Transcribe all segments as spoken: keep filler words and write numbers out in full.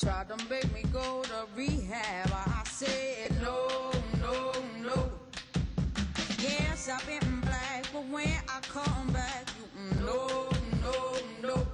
Tried to make me go to rehab. I said no, no, no. Yes, I've been black, but when I come back, you no, no, no.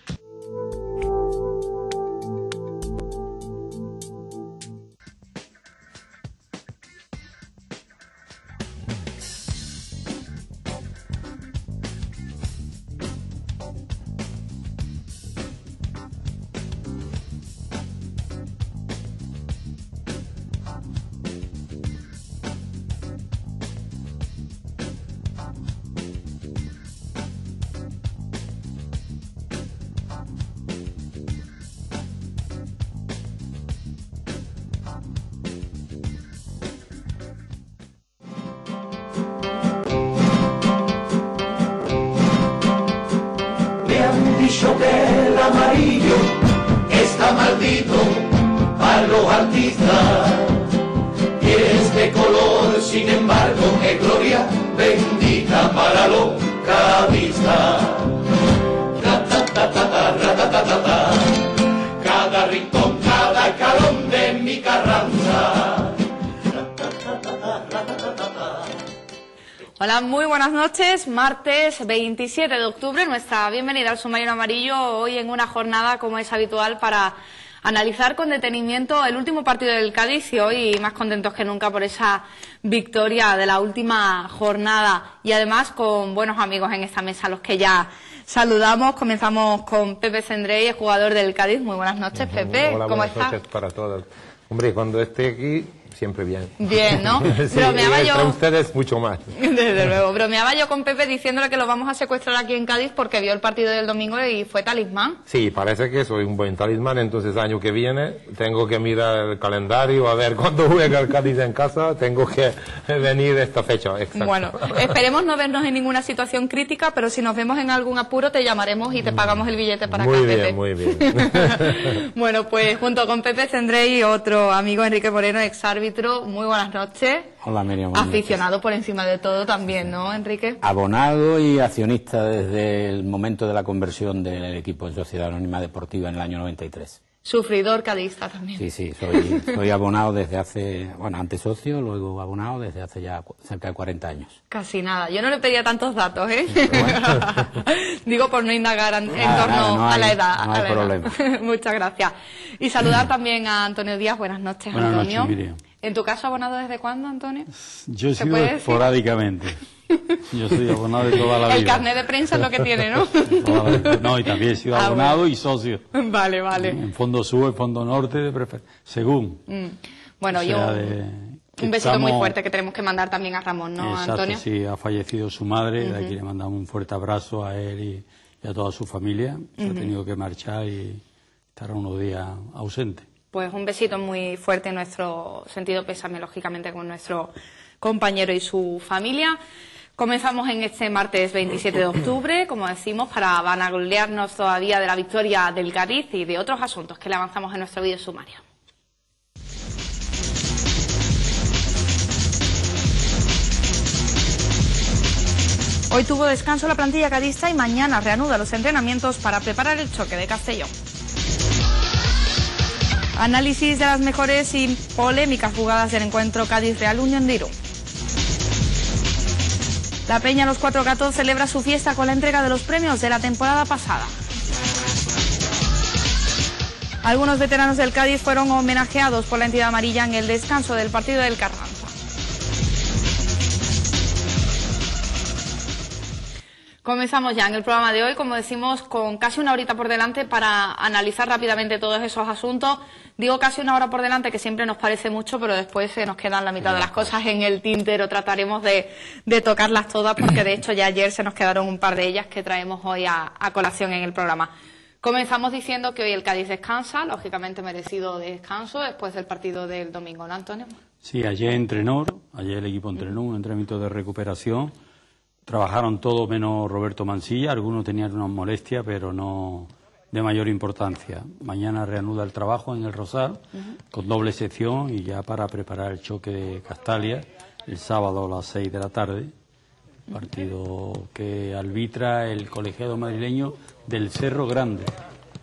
Dicho que el amarillo está maldito para los artistas y este color, sin embargo, es gloria bendita para los cadistas. Cada rincón, cada escalón de mi Carranza. Hola, muy buenas noches. Martes veintisiete de octubre, nuestra bienvenida al Submarino Amarillo, hoy en una jornada como es habitual para analizar con detenimiento el último partido del Cádiz y hoy más contentos que nunca por esa victoria de la última jornada y además con buenos amigos en esta mesa, los que ya saludamos. Comenzamos con Pepe Cendrey, el jugador del Cádiz. Muy buenas noches, Pepe. Hola, ¿Cómo buenas estás? noches para todos. Hombre, cuando esté aquí, siempre bien. Bien, ¿no? Sí, Bromeaba y entre yo... ustedes mucho más. Desde luego. Bromeaba yo con Pepe diciéndole que lo vamos a secuestrar aquí en Cádiz porque vio el partido del domingo y fue talismán. Sí, parece que soy un buen talismán, entonces año que viene tengo que mirar el calendario a ver cuándo juega el Cádiz en casa, tengo que venir esta fecha. Exacto. Bueno, esperemos no vernos en ninguna situación crítica, pero si nos vemos en algún apuro te llamaremos y te pagamos el billete para muy acá, bien, Pepe. Muy bien, muy bien. Bueno, pues junto con Pepe Cendrey y otro amigo, Enrique Moreno, exárbitro, muy buenas noches. Hola, Miriam. Aficionado por encima de todo también, ¿no, Enrique? Abonado y accionista desde el momento de la conversión del equipo en Sociedad Anónima Deportiva en el año noventa y tres. Sufridor cadista también. Sí, sí, soy, soy abonado desde hace, bueno, antes socio, luego abonado desde hace ya cerca de cuarenta años. Casi nada. Yo no le pedía tantos datos, ¿eh? Digo por no indagar en, en Nada, torno nada, no a hay- la edad. no a hay la edad. problema. Muchas gracias. Y saludar también a Antonio Díaz. Buenas noches, Buenas Antonio. noches, Miriam. ¿En tu caso abonado desde cuándo, Antonio? Yo he ¿Se sido puede decir? esporádicamente. Yo soy abonado de toda la vida. El carnet de prensa es lo que tiene, ¿no? Toda la vida. No, y también he sido Ah, abonado bueno. y socio. Vale, vale. En fondo sur, en fondo norte, de prefer... según. Mm. Bueno, O yo... sea, de- Un besito estamos- muy fuerte que tenemos que mandar también a Ramón, ¿no, Exacto, Antonio? sí, ha fallecido su madre, de aquí le mandamos un fuerte abrazo a él y, y a toda su familia. Se ha tenido que marchar y estará unos días ausente. Pues un besito muy fuerte en nuestro sentido pésame, lógicamente, con nuestro compañero y su familia. Comenzamos en este martes veintisiete de octubre, como decimos, para vanagloriarnos todavía de la victoria del Cádiz y de otros asuntos que le avanzamos en nuestro vídeo sumario. Hoy tuvo descanso la plantilla cadista y mañana reanuda los entrenamientos para preparar el choque de Castellón. Análisis de las mejores y polémicas jugadas del encuentro Cádiz-Real Unión de Irún. La Peña Los Cuatro Gatos celebra su fiesta con la entrega de los premios de la temporada pasada. Algunos veteranos del Cádiz fueron homenajeados por la entidad amarilla en el descanso del partido del Carranza. Comenzamos ya en el programa de hoy, como decimos, con casi una horita por delante para analizar rápidamente todos esos asuntos. Digo casi una hora por delante, que siempre nos parece mucho, pero después se nos quedan la mitad de las cosas en el tintero. Trataremos de, de tocarlas todas, porque de hecho ya ayer se nos quedaron un par de ellas que traemos hoy a, a colación en el programa. Comenzamos diciendo que hoy el Cádiz descansa, lógicamente merecido descanso, después del partido del domingo, ¿no, Antonio? Sí, ayer entrenó, ayer el equipo entrenó, un entrenamiento de recuperación. Trabajaron todos menos Roberto Mansilla, algunos tenían una molestia, pero no de mayor importancia. Mañana reanuda el trabajo en el Rosal, uh-huh, con doble sección y ya para preparar el choque de Castalia el sábado a las seis de la tarde, partido que arbitra el colegiado madrileño del Cerro Grande.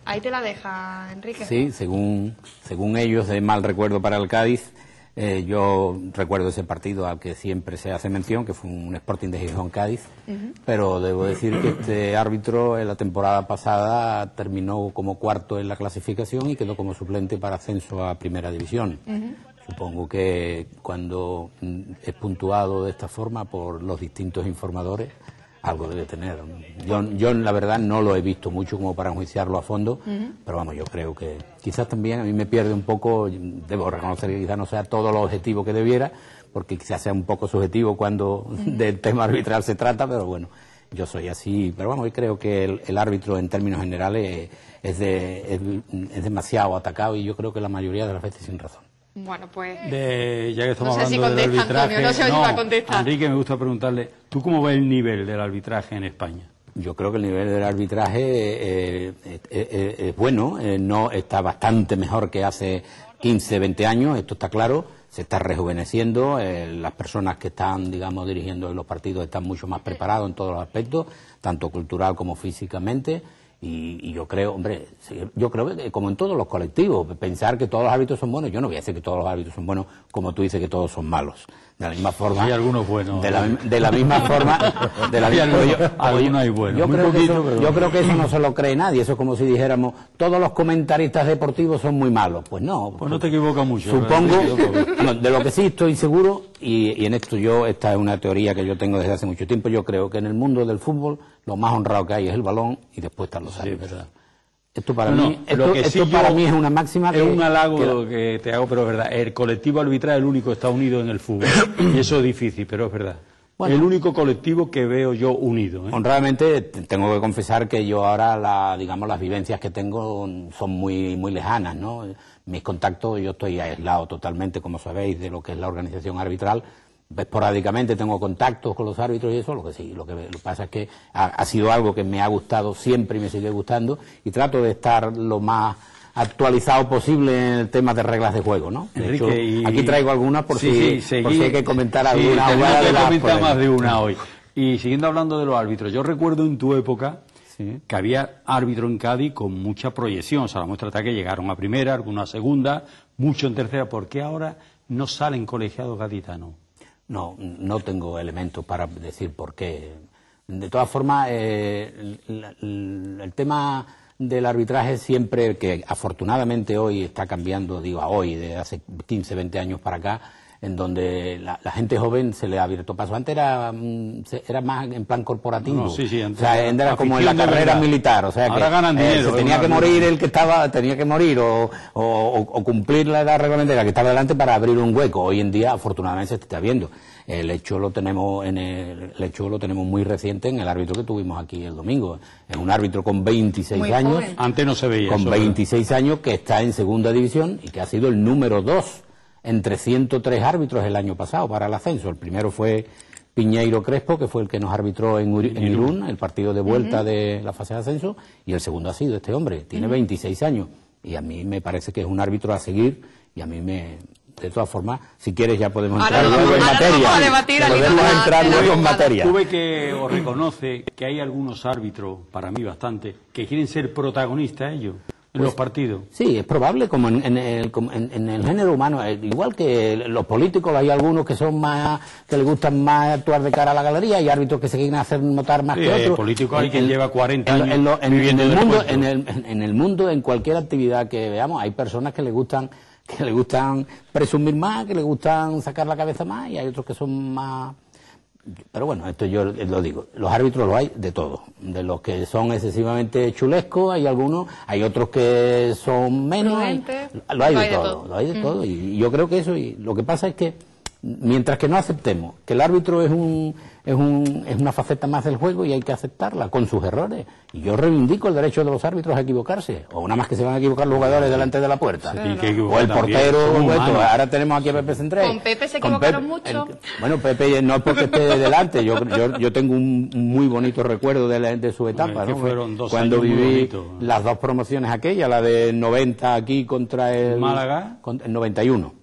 Ahí te la deja, Enrique. Sí, según, según ellos, de mal recuerdo para el Cádiz, eh, yo recuerdo ese partido al que siempre se hace mención, que fue un Sporting de Gijón-Cádiz, uh-huh. pero debo decir que este árbitro en la temporada pasada terminó como cuarto en la clasificación y quedó como suplente para ascenso a Primera División. Uh-huh. Supongo que cuando es puntuado de esta forma por los distintos informadores, algo debe tener. Yo, yo la verdad no lo he visto mucho como para enjuiciarlo a fondo, uh-huh. pero vamos, yo creo que quizás también a mí me pierde un poco, debo reconocer que quizás no sea todo lo objetivo que debiera, porque quizás sea un poco subjetivo cuando uh-huh. del tema arbitral se trata, pero bueno, yo soy así. Pero vamos, yo creo que el, el árbitro en términos generales es, de, es, es demasiado atacado y yo creo que la mayoría de las veces sin razón. Bueno, pues... De, ya que estamos no sé hablando si del arbitraje... Antonio, no sé si no, va a contestar. Enrique, me gusta preguntarle, ¿tú cómo ves el nivel del arbitraje en España? Yo creo que el nivel del arbitraje eh, eh, eh, es bueno, eh, no está bastante mejor que hace quince, veinte años, esto está claro, se está rejuveneciendo, eh, las personas que están, digamos, dirigiendo los partidos están mucho más preparados en todos los aspectos, tanto cultural como físicamente. Y, y yo creo, hombre, yo creo que como en todos los colectivos, pensar que todos los árbitros son buenos, yo no voy a decir que todos los árbitros son buenos, como tú dices que todos son malos. De la misma forma... Hay algunos buenos. De la, de la misma forma... De la misma, algunos, yo, algunos hay buenos. Yo, Muy creo poquito, que eso, pero... yo creo que eso no se lo cree nadie, eso es como si dijéramos, todos los comentaristas deportivos son muy malos. Pues no. Pues no te equivocas mucho. Supongo, no, de lo que sí estoy seguro, y, y en esto yo, esta es una teoría que yo tengo desde hace mucho tiempo, yo creo que en el mundo del fútbol lo más honrado que hay es el balón y después están los árbitros. Sí, verdad. Esto para no, mí, no, esto, que esto sí para yo, mí es una máxima es que, un halago que, lo que te hago, pero es verdad. El colectivo arbitral es el único que está unido en el fútbol y eso es difícil, pero es verdad. Bueno, el único colectivo que veo yo unido, ¿eh? Honradamente tengo que confesar que yo ahora, la, digamos, las vivencias que tengo son muy muy lejanas, ¿no? Mis contactos, yo estoy aislado totalmente, como sabéis, de lo que es la organización arbitral. Esporádicamente tengo contactos con los árbitros y eso, lo que sí, lo que, lo que pasa es que ha, ha sido algo que me ha gustado siempre y me sigue gustando y trato de estar lo más actualizado posible en el tema de reglas de juego, ¿no? De Enrique, hecho, y... aquí traigo algunas por, sí, si, sí, por si hay que comentar alguna. Sí, jugada que de las comentar más de una polémicas. hoy. Y siguiendo hablando de los árbitros, yo recuerdo en tu época sí. que había árbitro en Cádiz con mucha proyección, o sea, la muestra está que llegaron a primera, alguna a segunda, mucho en tercera. ¿Por qué ahora no salen colegiados gaditanos? No, no tengo elementos para decir por qué. De todas formas, eh, el, el, el tema del arbitraje siempre, que afortunadamente hoy está cambiando, digo a hoy, de hace quince, veinte años para acá, en donde la, la gente joven se le ha abierto paso. Antes era, era más en plan corporativo, no, sí, sí, o sea, era como en la carrera militar, o sea, ahora que ganan eh, dinero, se tenía que morir el que estaba, tenía que morir o, o, o cumplir la edad reglamentaria que estaba delante para abrir un hueco. Hoy en día, afortunadamente, se está viendo. El hecho lo tenemos en el, el hecho lo tenemos muy reciente en el árbitro que tuvimos aquí el domingo. Es un árbitro con veintiséis muy años, joven. Antes no se veía con eso, veintiséis ¿verdad? Años, que está en segunda división y que ha sido el número dos entre ciento tres árbitros el año pasado para el ascenso. El primero fue Piñeiro Crespo, que fue el que nos arbitró en, Uri, en Irún, el partido de vuelta uh-huh. de la fase de ascenso, y el segundo ha sido este hombre, tiene uh-huh. veintiséis años, y a mí me parece que es un árbitro a seguir, y a mí me... De todas formas, si quieres ya podemos entrar ahora luego en materia. Vamos a debatir, podemos a entrar luego en materia. Tuve que os reconoce que hay algunos árbitros, para mí bastante, que quieren ser protagonistas ellos en pues, los partidos. Sí, es probable, como en, en, el, como en, en el género humano, igual que los políticos, hay algunos que son más, que les gustan más actuar de cara a la galería, y árbitros que se quieren hacer notar más sí, que otros. Políticos hay quien lleva cuarenta en, años en, lo, en, viviendo en el del mundo, puesto. en el, en el mundo, en cualquier actividad que veamos, hay personas que les gustan que le gustan presumir más, que le gustan sacar la cabeza más, y hay otros que son más... Pero bueno, esto yo lo digo, los árbitros lo hay de todo, de los que son excesivamente chulescos, hay algunos, hay otros que son menos, hay, lo hay de todo, lo hay de todo, y yo creo que eso, y lo que pasa es que mientras que no aceptemos que el árbitro es un es un es una faceta más del juego y hay que aceptarla con sus errores, y yo reivindico el derecho de los árbitros a equivocarse, o nada más que se van a equivocar los jugadores delante de la puerta, sí, o el portero, o esto. Ahora tenemos aquí a Pepe Centré. Con Pepe se equivocaron Pepe, mucho. El, bueno, Pepe no es porque esté delante, yo, yo yo tengo un muy bonito recuerdo de, la, de su etapa, ¿no? Fueron dos cuando viví bonito. Las dos promociones aquellas, la de noventa aquí contra el Málaga, contra el noventa y uno.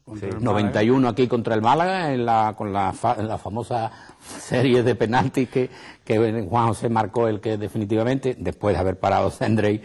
Contra el noventa y uno aquí contra el Málaga, en la, con la, fa, en la famosa serie de penaltis que, que Juan José marcó, el que definitivamente, después de haber parado Sendrey,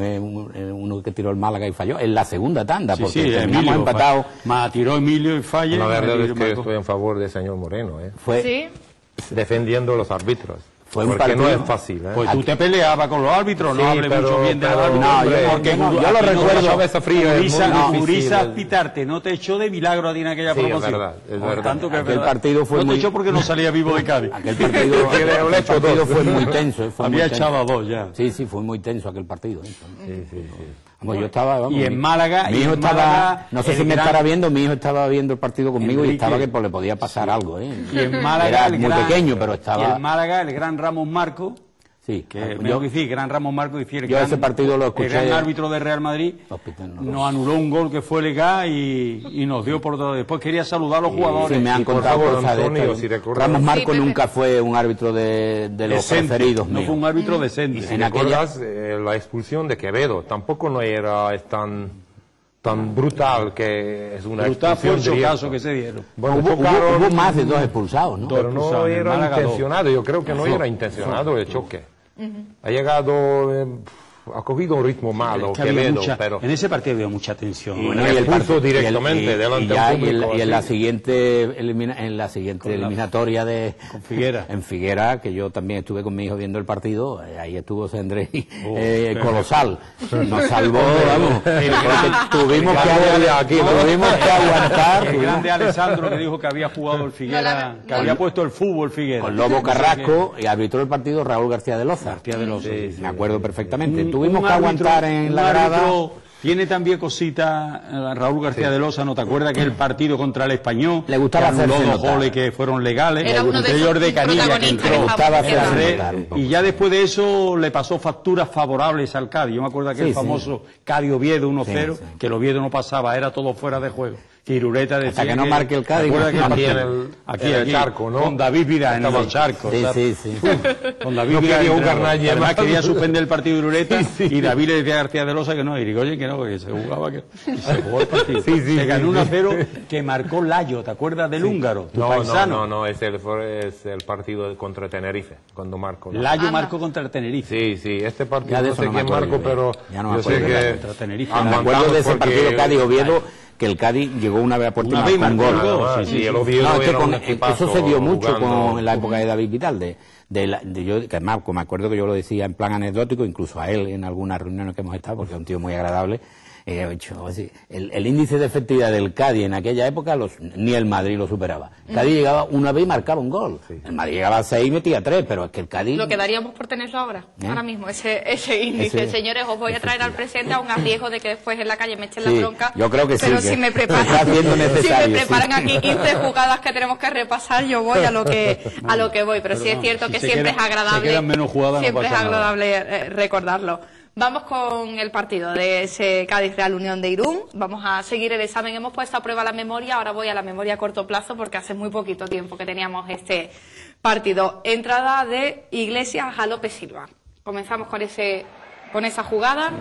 uno que tiró el Málaga y falló, en la segunda tanda, sí, porque sí, terminamos empatados. Más tiró Emilio y falla. La verdad es que marcó. estoy en favor del señor Moreno, ¿eh? Fue, Sí. defendiendo a los árbitros. Fue un porque no partido- es fácil, ¿eh? Pues tú te peleabas con los árbitros, no Sí, hable pero- mucho bien de los pero- árbitros. No, yo- porque no, tú- yo lo aquí no recuerdo. te- cabeza fría, es Uriza, muy difícil. Uriza Pitarte no te echó de milagro a ti en aquella Sí, es promoción. verdad, es Por verdad. tanto que es Aquel verdad. partido fue no muy- te echó porque no salía vivo de Cádiz. Aquel partido, Que le- le aquel he hecho partido dos. fue muy tenso. Fue Había muy tenso. echado a dos ya. Sí, sí, fue muy tenso aquel partido. ¿eh? Sí, sí, sí. Vamos, yo estaba, vamos, Y en mi- Málaga- mi y hijo en estaba, Málaga, no sé el si me gran- estará viendo, mi hijo estaba viendo el partido conmigo y Enrique. estaba que pues, le podía pasar algo, ¿eh? Y en Málaga, Era el muy gran- pequeño, pero Y estaba, en Málaga, el gran Ramos Marco, sí. que yo- tengo que decir, gran Ramos Marco, decir, el yo gran, ese partido lo el escuché- gran árbitro de Real Madrid, Hospital, no. nos anuló un gol que fue legal y, y nos dio por todo. Después quería saludar a los Sí, jugadores. me han Y por contado favor, cosas de Antonio, estas. si recuerdas- Ramos Marco Sí, Pepe. nunca fue un árbitro de, de los Decente, preferidos no míos. fue un árbitro decente. Si En aquella- recuerdas eh, la expulsión de Quevedo, tampoco no era tan, tan brutal que es una Brutal fue expulsión el directa. chocazo que se dieron. Bueno, Hubo, hubo- chocaron, hubo más de dos expulsados, ¿no? Dos. pero no expulsados, en era Málaga dos. intencionado, yo creo que no era intencionado el choque. Ha llegado, eh, ha cogido un ritmo malo, Es que había Quevedo, mucha- pero... En ese partido había mucha tensión. Y- Bueno, y el partido- puso directamente y el- y- delante y del ya, y público, en- y en así. la siguiente elimina- en la siguiente Con la- eliminatoria de con Figuera. en Figuera, que yo también estuve con mi hijo viendo el partido, eh, ahí estuvo Sendrey Oh, eh, colosal, nos salvó, vamos, El porque gran- tuvimos el que, gran agu- día aquí, ¿no? tuvimos que aguantar El tuvimos- grande Alessandro que dijo que había jugado el Figuera, No, la- que había puesto el fútbol Figuera. con Lobo Carrasco y arbitró el partido Raúl García de Loza. García de Loza, sí, Me acuerdo perfectamente. Un- Tuvimos un que árbitro- aguantar en un la grada. árbitro Tiene también cositas eh, Raúl García de Loza, ¿no te acuerdas que el partido contra el Español Le gustaba que anuló hacerse dos notar. goles que fueron legales? Era uno de entre esos ellos de Canilla que protagonistas entró. que gustaba en la hacerse red. notar un poco. Y ya después de eso le pasó facturas favorables al Cádiz. Yo me acuerdo de aquel Sí, sí. famoso Cádiz Oviedo uno cero, Sí, sí. que el Oviedo no pasaba, era todo fuera de juego. Que Irureta decía que no marque el Cádiz, ¿te acuerdas no que Aquí en partido? el, aquí, en el aquí, charco, ¿no? con David Vidal en Estaba- el charco. Sí, o sea, sí, sí. Con David No Vidal quería jugar entrenador. nadie Además más. quería suspender el partido de Irureta y David le decía a García de Loza que no, y digo, oye, que no, que se jugaba que y se jugó el partido. Sí, sí, se ganó sí, uno a sí. cero que marcó Layo, ¿te acuerdas del húngaro? Tu No, paisano. no, no, no, es el, fue- es el partido contra Tenerife, cuando marco. Layo Anda. marcó contra el Tenerife. Sí, sí, este partido Ya de no eso sé no me quién acuerdo marcó, yo, pero ya no me yo sé acuerdo. que Contra Tenerife. Me acuerdo aguantamos de ese porque- partido Cádiz-Oviedo, que el Cádiz llegó una vez a puerta y Una vez marcó un marcó gol. el gol, Ah, sí, sí, sí, el sí. Oviedo No, es que era con- un equipazo eso se dio mucho jugando. con, en la época de David Vital, de, de, la- de yo, que además, como me acuerdo que yo lo decía en plan anecdótico, incluso a él en algunas reuniones que hemos estado, porque es un tío muy agradable, eh, he dicho, así, el, el índice de efectividad del Cádiz en aquella época los, ni el Madrid lo superaba. El Cádiz llegaba una vez y marcaba un gol. El Madrid llegaba a seis y metía tres, pero es que el Cádiz... Lo que daríamos por tenerlo ahora, ¿Eh? ahora mismo, ese, ese índice. Ese- Señores, os voy a traer al presente a un riesgo de que después en la calle me echen Sí, la bronca. yo creo que sí, Pero que si me preparan, está haciendo si me necesario, preparan sí. aquí quince jugadas que tenemos que repasar, yo voy a lo que a lo que voy. Pero sí es cierto si que se siempre queda- es agradable, se quedan menos jugadas, no siempre es pasa nada. agradable eh, recordarlo. Vamos con el partido de ese Cádiz Real Unión de Irún. Vamos a seguir el examen. Hemos puesto a prueba la memoria. Ahora voy a la memoria a corto plazo porque hace muy poquito tiempo que teníamos este partido. Entrada de Iglesias a López Silva. Comenzamos con ese con esa jugada.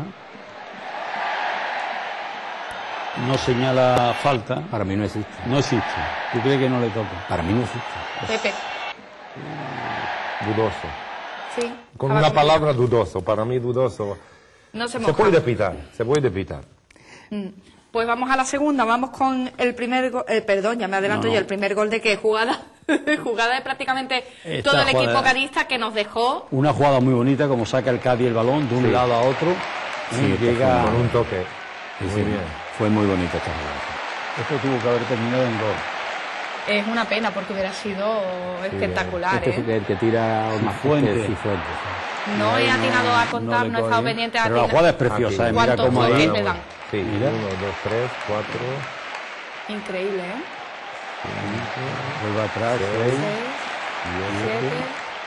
No señala falta. Para mí no existe. No existe. ¿Tú crees que no le toca? Para mí no existe. Pepe. Dudoso. Sí. Con estaba una con palabra dudoso, para mí dudoso. No se Se moja. puede pitar, se puede pitar. Pues vamos a la segunda, vamos con el primer gol, eh, perdón, ya me adelanto No, no. yo, el primer gol de qué jugada, jugada de prácticamente Esta todo el equipo jugada- cadista que nos dejó, Una jugada muy bonita, como saca el Cádiz el balón de un Sí. lado a otro. Sí, ¿eh? esto Llega... Con un toque. Sí, Muy sí, bien. Fue muy bonito esta jugada. Esto tuvo que haber terminado en gol. es una pena porque hubiera sido espectacular, Este ¿eh? es el que tira más Fuente. fuerte, Cifuentes, sí. No he atinado a No contar, le no he estado coge. pendiente a Pero la atinar. jugada es preciosa, ¿eh? Mira ¿Cuántos cómo goles ahí... le dan? Sí, Mira. uno, dos, tres, cuatro, Increíble, ¿eh? Vuelve atrás, seis. Siete.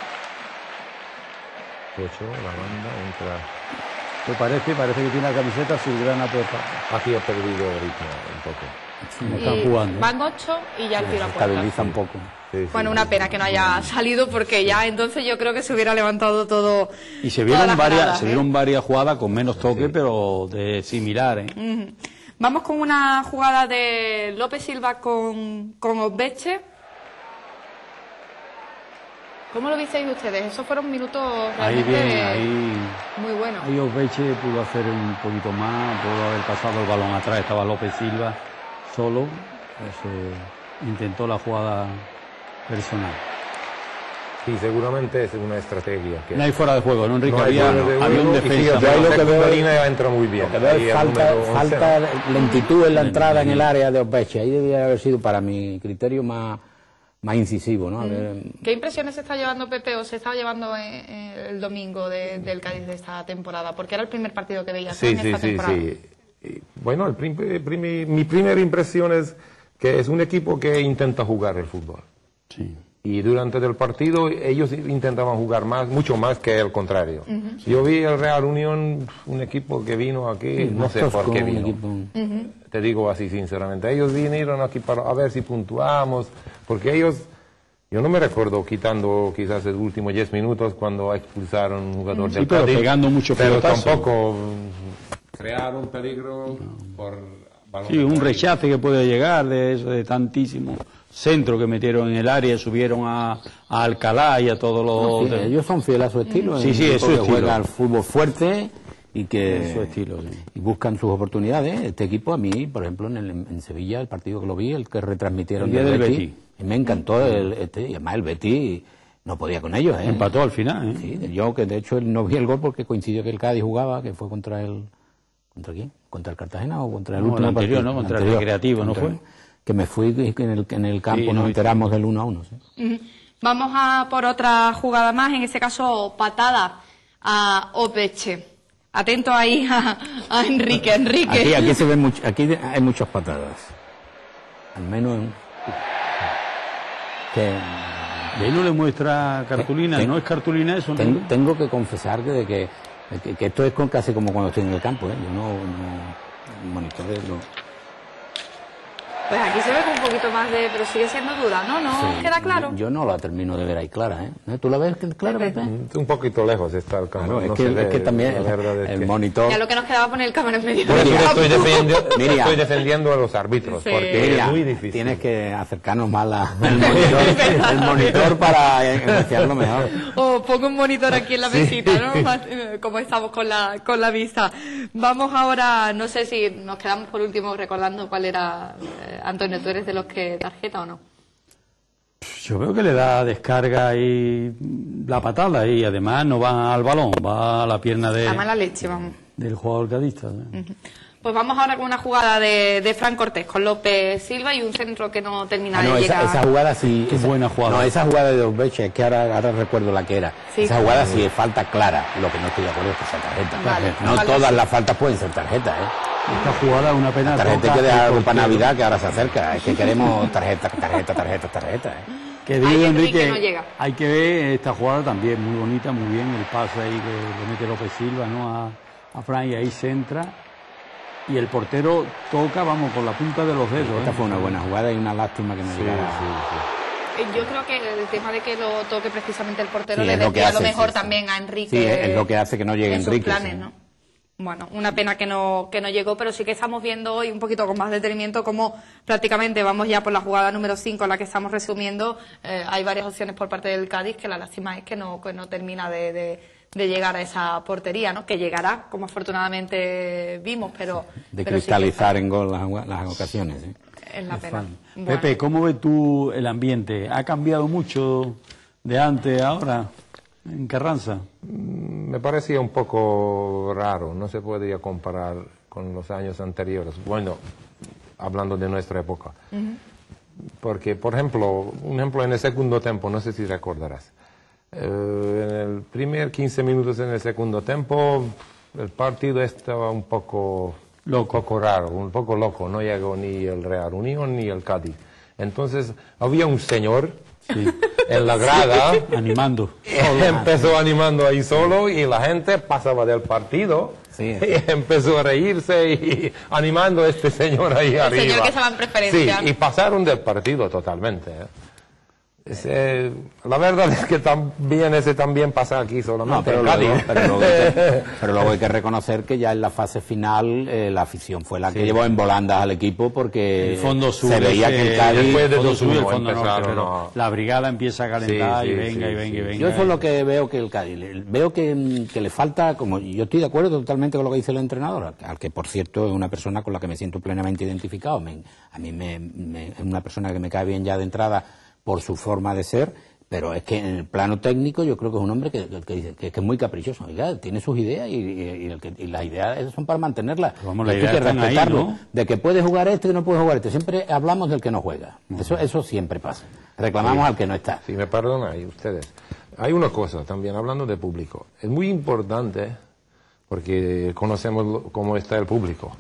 ocho, la banda entra. ¿Te parece? Parece que tiene la camiseta azulgrana puesta. Aquí ha perdido el ritmo un poco. No Y están jugando. van ocho y ya el tiro a puerta. Estabiliza un poco. Sí, sí, Bueno, sí. una pena que no haya salido porque ya entonces yo creo que se hubiera levantado todo. Y se todas vieron las varias, gradas, se ¿eh? vieron varias jugadas con menos toque, pero de similar, ¿eh? Vamos con una jugada de López Silva con, con Osbeche. ¿Cómo lo visteis ustedes? Esos fueron minutos Ahí realmente bien, ahí, muy buenos. ahí Osbeche pudo hacer un poquito más, pudo haber pasado el balón atrás, estaba López Silva solo, pues, eh, intentó la jugada personal. Sí, seguramente es una estrategia. Que No hay fuera de juego, ¿no, Enrique? no hay había, fuera de había un juego, y sí, defensa. yo ahí lo que que veo- línea entra muy bien. Lo que veo Ahí es el falta, número once. falta lentitud en la entrada en el área de Osbeche. Ahí debía haber sido, para mi criterio, más, más incisivo, ¿no? A ver, ¿Qué impresiones se está llevando Pepe o se estaba llevando eh, eh, el domingo de- del Cádiz de esta temporada? Porque era el primer partido que veías, ¿no? Sí, en sí, esta sí, temporada. sí. Y, bueno, el prim- prim- mi primera impresión es que es un equipo que intenta jugar el fútbol. Sí. Y durante el partido ellos intentaban jugar más, mucho más que el contrario. Yo vi el Real Unión, un equipo que vino aquí, no más sé tosco, por qué un vino. equipo- Te digo así sinceramente. Ellos vinieron aquí para a ver si puntuamos, porque ellos, yo no me recuerdo quitando quizás el último diez minutos cuando expulsaron un jugador Sí, del pero Cádiz, pegando mucho pero pelotazo. tampoco mm, crear un peligro por balón Sí, de un Cádiz. rechace que puede llegar de eso, de tantísimo centro que metieron en el área, subieron a, a Alcalá y a todos los... Sí, ellos son fieles a su estilo. Sí, es sí, un es equipo su que estilo. juega al fútbol fuerte y que Es su estilo, sí. y buscan sus oportunidades. Este equipo a mí, por ejemplo, en, el- en Sevilla, el partido que lo vi, el que retransmitieron El día del Betis. me encantó el, este, y además el Betis no podía con ellos. ¿eh? Empató al final, ¿eh? Sí, yo que de hecho no vi el gol porque coincidió que el Cádiz jugaba, que fue contra el... ¿Contra quién? ¿Contra el Cartagena o contra el No, el último anterior, partido? ¿no? Contra el Recreativo, ¿no Contra- fue? Que me fui y que en el, que en el campo Sí, nos no, enteramos del uno a uno. ¿sí? Ujú. Vamos a por otra jugada más, en este caso patada a Opeche. Atento ahí a, a Enrique, Enrique. Aquí, aquí se ven much- aquí hay muchas patadas. Al menos en- que Y ahí no le muestra cartulina, Ten- ¿no es cartulina eso? ¿no? tengo, tengo que confesar que, de que, de que, que esto es con- casi como cuando estoy en el campo, ¿eh? Yo no, no monitores, no. Pues aquí se ve con un poquito más de... pero sigue siendo duda, ¿no? ¿No Sí, queda claro? Yo, yo no la termino de ver ahí clara, ¿eh? ¿Eh? ¿Tú la ves clara, Pepe? Mm, Un poquito lejos está el campo. Claro, es, no que, se es ve, que también la verdad es el que- monitor... Ya lo que nos quedaba poner el cámara en medio Por del eso yo campo. estoy defendiendo, Miriam. estoy defendiendo a los árbitros, Sí. porque Mira, es muy difícil. tienes que acercarnos más la- el monitor, el monitor para apreciarlo mejor. O pongo un monitor aquí en la mesita, ¿no? Más, eh, como estamos con la, con la vista. Vamos ahora, no sé si nos quedamos por último recordando cuál era... eh, Antonio, ¿tú eres de los que tarjeta o no? Yo veo que le da descarga y la patada y además no va al balón, va a la pierna de, La mala leche, vamos. del jugador cadista. ¿eh? Pues vamos ahora con una jugada de, de Fran Cortés con López Silva y un centro que no termina Ah, no, de esa, llegar. esa jugada sí. Qué esa- buena jugada. No, esa jugada de Osbeche, es que ahora, ahora recuerdo la que era. Sí. Esa jugada sí es falta clara. Lo que no estoy de acuerdo es que sea tarjeta. Vale, no falta todas sí. las faltas pueden ser tarjetas, ¿eh? Esta jugada es una pena. Tarjeta hay toca que dejar el algo para portero. Navidad que ahora se acerca. Es que queremos tarjeta, tarjeta, tarjeta, tarjeta, ¿eh? Que Hay digo, que Enrique, creer que no llega. hay que ver esta jugada también, muy bonita, muy bien, el pase ahí que le mete López Silva, ¿no? A, a Fran y ahí se entra. Y el portero toca, vamos, con la punta de los dedos. Esta ¿eh? fue una buena jugada y una lástima que no Sí, llegara. sí, Eh, Yo creo que el tema de que lo toque precisamente el portero Sí, le es lo que desvía a lo hace, mejor sí, sí. también a Enrique. Sí, es lo que hace que no llegue en sus Enrique, planes, sí. ¿no? Bueno, una pena que no, que no llegó, pero sí que estamos viendo hoy un poquito con más detenimiento cómo prácticamente vamos ya por la jugada número cinco, la que estamos resumiendo. Eh, hay varias opciones por parte del Cádiz, que la lástima es que no, que no termina de, de, de llegar a esa portería, ¿no? Que llegará, como afortunadamente vimos, pero... De pero sí que cristalizar en gol las, las ocasiones, ¿eh? es la pena. Bueno. Pepe, ¿cómo ves tú el ambiente? ¿Ha cambiado mucho de antes a ahora en Carranza? Me parecía un poco raro, no se podía comparar con los años anteriores. Bueno, hablando de nuestra época. Porque, por ejemplo, un ejemplo en el segundo tiempo, no sé si recordarás. Eh, en el primer quince minutos en el segundo tiempo, el partido estaba un poco, Loco. un poco raro, un poco loco. No llegó ni el Real Unión ni el Cádiz. Entonces, había un señor en la grada. Animando. Empezó animando ahí solo y la gente pasaba del partido Sí, y empezó a reírse y animando a este señor ahí El arriba. señor que estaba en preferencia. Sí, y pasaron del partido totalmente. ¿eh? Ese, la verdad es que también ese también pasa aquí solamente. No, pero, en luego, Cádiz. pero, luego hay que, pero luego hay que reconocer que ya en la fase final eh, la afición fue la que Sí. llevó en volandas al equipo porque El fondo sur, se veía que el Cádiz... después de fondo dos sur y el uno fondo norte, empezaron pero a- la brigada empieza a calentar Sí, y sí, venga, sí, y venga, sí. y venga. Yo eso es lo que veo que el Cádiz, le- veo que, que le falta, como yo estoy de acuerdo totalmente con lo que dice el entrenador, al que por cierto es una persona con la que me siento plenamente identificado, me- a mí me, me- es una persona que me cae bien ya de entrada por su forma de ser, pero es que en el plano técnico yo creo que es un hombre que, que, que- que es muy caprichoso, oiga, tiene sus ideas y, y- y el que- y las ideas son para mantenerlas. Vamos, las Esto hay ideas que están ahí, respetarlo, ¿no? de que puede jugar este y no puede jugar este, siempre hablamos del que no juega, eso, eso siempre pasa, reclamamos al que no está. Si me perdonan ustedes. Hay una cosa también, hablando de público. Es muy importante porque conocemos lo- cómo está el público.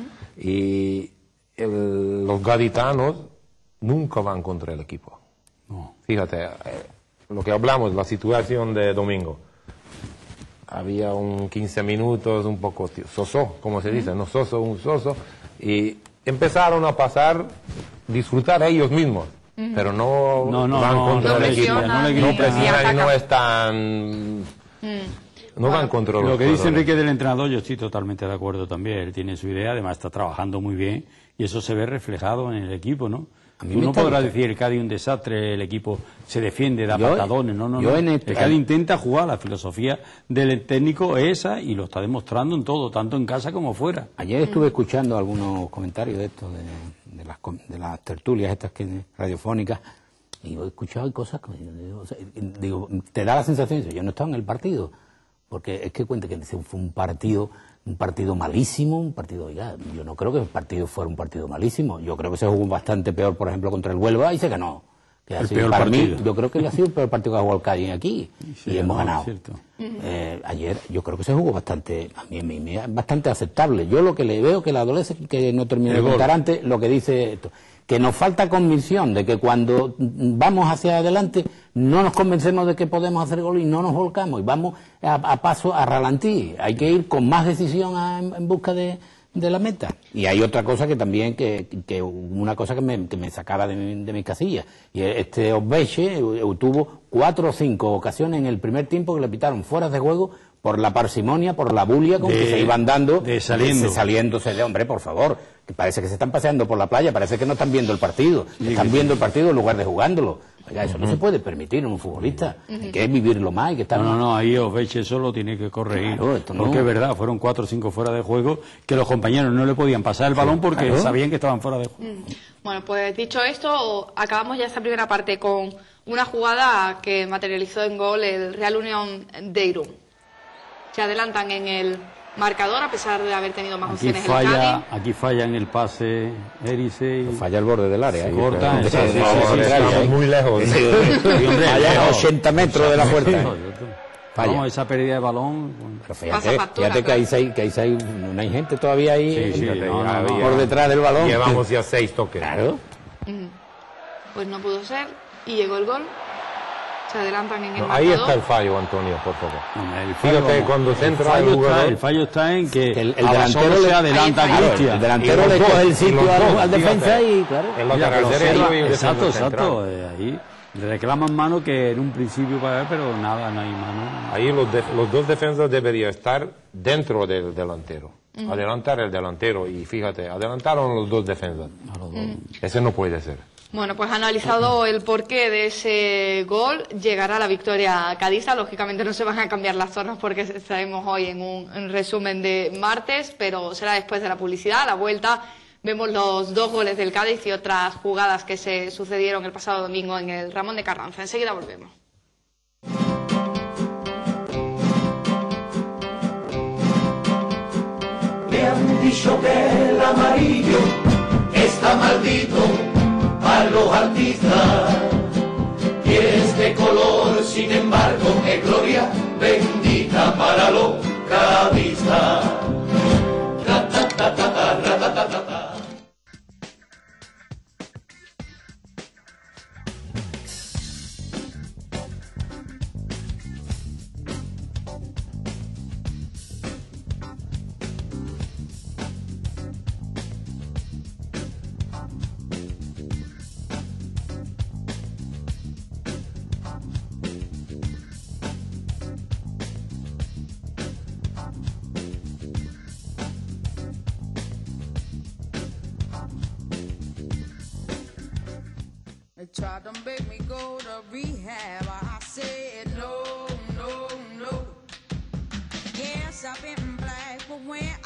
Y el- los gaditanos nunca van contra el equipo. No. Fíjate, eh, lo que hablamos, la situación de domingo. Había un quince minutos, un poco tío, soso, como se dice, no soso, un soso. Y empezaron a pasar, disfrutar ellos mismos. Pero no, No, no, van no, contra no el equipo. presionan, no le No gritan. presionan y no atacan. están... No van contra los Lo que dice jugadores. Enrique del entrenador, yo estoy totalmente de acuerdo también. Él tiene su idea, además está trabajando muy bien y eso se ve reflejado en el equipo, ¿no? A mí Tú me no está podrás gustando. decir el Cádiz un desastre, el equipo se defiende, da Yo- patadones, no, no, yo no. en este- El Cádiz intenta jugar, la filosofía del técnico es esa y lo está demostrando en todo, tanto en casa como fuera. Ayer estuve escuchando algunos comentarios de esto, de, de las, com- de las tertulias estas que radiofónicas, y he escuchado cosas que yo digo, o sea, digo, te da la sensación, dice, yo no estaba en el partido, porque es que cuenta que fue un partido, un partido malísimo, un partido, oiga, yo no creo que el partido fuera un partido malísimo, yo creo que se jugó bastante peor, por ejemplo, contra el Huelva y se ganó. Que ha El sido, peor para mí, partido. yo creo que ha sido el peor partido que ha jugado el Cádiz aquí, Sí, y hemos no, ganado. es cierto. Eh, ayer yo creo que se jugó bastante, a mí, a mí- me- bastante aceptable. Yo lo que le veo que la adolescente, que no termino de El gol. contar antes, lo que dice esto, que nos falta convicción de que cuando vamos hacia adelante no nos convencemos de que podemos hacer gol y no nos volcamos y vamos a, a paso a ralentí. Hay que ir con más decisión a- en, en busca de, de la meta. Y hay otra cosa que también, que, que una cosa que me, que me sacaba de, mi- de mis casillas. Y este Osbeche eh, tuvo cuatro o cinco ocasiones en el primer tiempo que le pitaron fuera de juego por la parsimonia, por la bulia con De- que se iban dando, de saliendo. de saliéndose de, hombre, por favor, que parece que se están paseando por la playa, parece que no están viendo el partido, están viendo el partido en lugar de jugándolo. Oiga, eso no se puede permitir en un futbolista, hay que vivirlo más, hay que estar No, no, más. no, ahí Oveche eso lo tiene que corregir. Claro, esto no. Porque es verdad, fueron cuatro o cinco fuera de juego que los compañeros no le podían pasar el balón porque claro. sabían que estaban fuera de juego. Bueno, pues dicho esto, acabamos ya esta primera parte con una jugada que materializó en gol el Real Unión de Irún. Se adelantan en el marcador a pesar de haber tenido más Aquí opciones el falla, Cádiz. aquí falla en el pase Erice y Falla el borde del área. Se ¿eh? corta, Sí, sí, sí, sí, sí, sí, sí, sí, sí, estamos sí. muy lejos. Sí, falla a ochenta metros de la puerta. Falla. Vamos, esa pérdida de balón. Pero Pasa fíjate, factura, fíjate que claro. hay seis, que hay seis, no hay gente todavía ahí Sí, eh, sí, por no, no, no. Ya- detrás del balón. Llevamos ya seis toques. Claro. Pues no pudo ser y llegó el gol. Se adelantan en el No, ahí marcador. está el fallo, Antonio, por favor. No, el fallo, Fíjate, vamos, cuando se el entra fallo el está, jugador- el fallo está en que, Que el, el Abasolo delantero se le adelanta a Ahí está. Cristian. El delantero Y los le dos, coge el y sitio los al, dos, al defensa fíjate. y claro. El Mira, lateral pero derecho sí, y el exacto, defensa exacto. central. eh, ahí le reclaman mano que en un principio para ver, pero nada, no hay mano. Ahí los, def- los dos defensas deberían estar dentro del delantero. Adelantar el delantero. Y fíjate, adelantaron los dos defensas. Ese no puede ser. Bueno, pues analizado el porqué de ese gol, llegará la victoria cadista. Lógicamente no se van a cambiar las zonas porque estaremos hoy en un en resumen de martes, pero será después de la publicidad. A la vuelta vemos los dos goles del Cádiz y otras jugadas que se sucedieron el pasado domingo en el Ramón de Carranza. Enseguida volvemos. Me han dicho que el amarillo está maldito a los artistas. Y este color, sin embargo, es gloria bendita para los cadistas. Ra, ta, ta, ta, ta, ra, ta, ta, ta, ta. tried to make me go to rehab. I said no, no, no. Yes, I've been black, but when